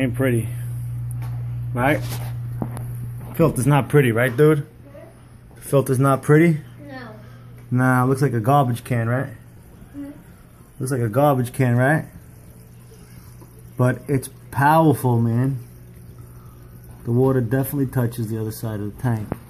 ain't pretty. Right? Filter's not pretty, right, dude? The filter's not pretty? No. Nah, looks like a garbage can, right? Looks like a garbage can, right? But it's powerful, man. The water definitely touches the other side of the tank.